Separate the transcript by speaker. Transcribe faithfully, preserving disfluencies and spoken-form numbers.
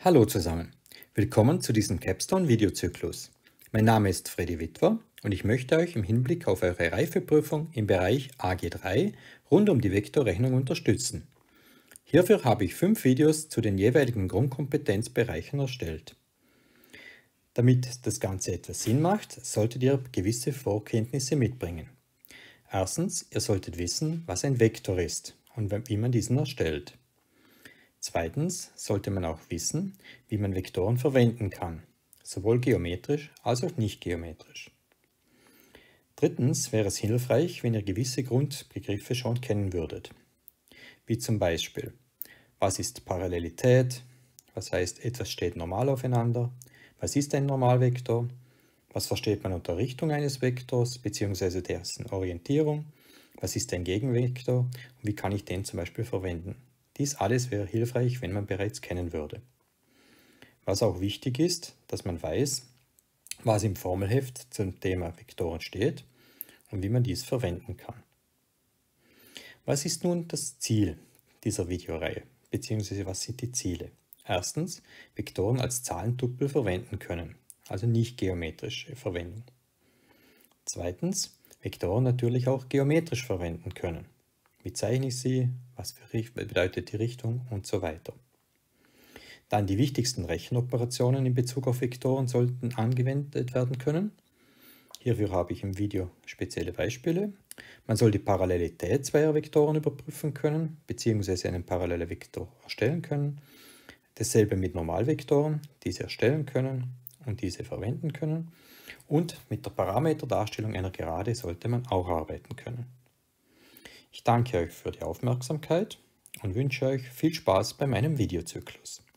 Speaker 1: Hallo zusammen, willkommen zu diesem Capstone-Videozyklus. Mein Name ist Freddy Witwer und ich möchte euch im Hinblick auf eure Reifeprüfung im Bereich A G drei rund um die Vektorrechnung unterstützen. Hierfür habe ich fünf Videos zu den jeweiligen Grundkompetenzbereichen erstellt. Damit das Ganze etwas Sinn macht, solltet ihr gewisse Vorkenntnisse mitbringen. Erstens, ihr solltet wissen, was ein Vektor ist und wie man diesen erstellt. Zweitens sollte man auch wissen, wie man Vektoren verwenden kann, sowohl geometrisch als auch nicht geometrisch. Drittens wäre es hilfreich, wenn ihr gewisse Grundbegriffe schon kennen würdet, wie zum Beispiel, was ist Parallelität, was heißt, etwas steht normal aufeinander, was ist ein Normalvektor, was versteht man unter Richtung eines Vektors bzw. dessen Orientierung, was ist ein Gegenvektor und wie kann ich den zum Beispiel verwenden. Dies alles wäre hilfreich, wenn man bereits kennen würde. Was auch wichtig ist, dass man weiß, was im Formelheft zum Thema Vektoren steht und wie man dies verwenden kann. Was ist nun das Ziel dieser Videoreihe, beziehungsweise was sind die Ziele? Erstens, Vektoren als Zahlentupel verwenden können, also nicht geometrische Verwendung. Zweitens, Vektoren natürlich auch geometrisch verwenden können. Wie zeichne ich sie? Was bedeutet die Richtung? Und so weiter. Dann die wichtigsten Rechenoperationen in Bezug auf Vektoren sollten angewendet werden können. Hierfür habe ich im Video spezielle Beispiele. Man soll die Parallelität zweier Vektoren überprüfen können, beziehungsweise einen parallelen Vektor erstellen können. Dasselbe mit Normalvektoren, diese erstellen können und diese verwenden können. Und mit der Parameterdarstellung einer Gerade sollte man auch arbeiten können. Ich danke euch für die Aufmerksamkeit und wünsche euch viel Spaß bei meinem Videozyklus.